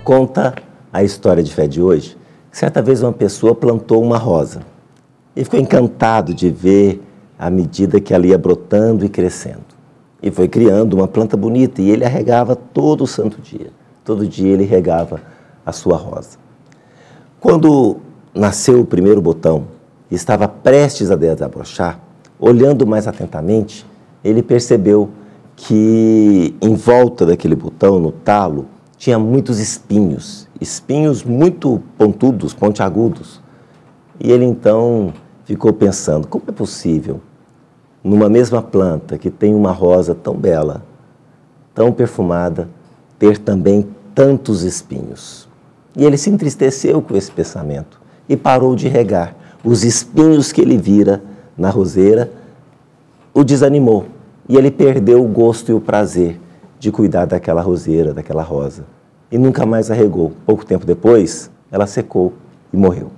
Conta a história de fé de hoje. Certa vez uma pessoa plantou uma rosa e ficou encantado de ver à medida que ela ia brotando e crescendo. E foi criando uma planta bonita e ele a regava todo santo dia. Todo dia ele regava a sua rosa. Quando nasceu o primeiro botão e estava prestes a desabrochar, olhando mais atentamente, ele percebeu que em volta daquele botão, no talo, tinha muitos espinhos, espinhos muito pontudos, pontiagudos. E ele então ficou pensando, como é possível, numa mesma planta que tem uma rosa tão bela, tão perfumada, ter também tantos espinhos? E ele se entristeceu com esse pensamento e parou de regar. Os espinhos que ele vira na roseira o desanimou e ele perdeu o gosto e o prazer de cuidar daquela roseira, daquela rosa. E nunca mais a regou. Pouco tempo depois, ela secou e morreu.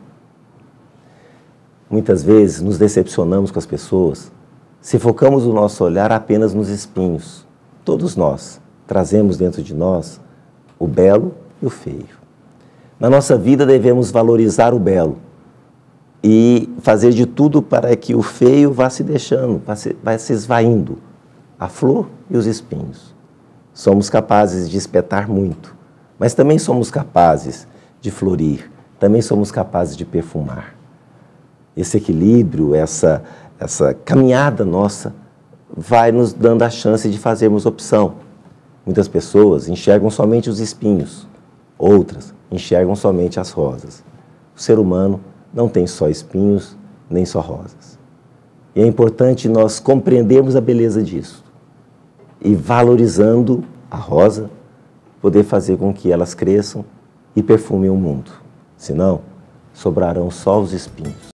Muitas vezes nos decepcionamos com as pessoas se focamos o nosso olhar apenas nos espinhos. Todos nós trazemos dentro de nós o belo e o feio. Na nossa vida devemos valorizar o belo e fazer de tudo para que o feio vá se deixando, vá se esvaindo, a flor e os espinhos. Somos capazes de espetar muito, mas também somos capazes de florir, também somos capazes de perfumar. Esse equilíbrio, essa caminhada nossa vai nos dando a chance de fazermos opção. Muitas pessoas enxergam somente os espinhos, outras enxergam somente as rosas. O ser humano não tem só espinhos, nem só rosas. E é importante nós compreendermos a beleza disso e, valorizando a rosa, poder fazer com que elas cresçam e perfumem o mundo. Senão, sobrarão só os espinhos.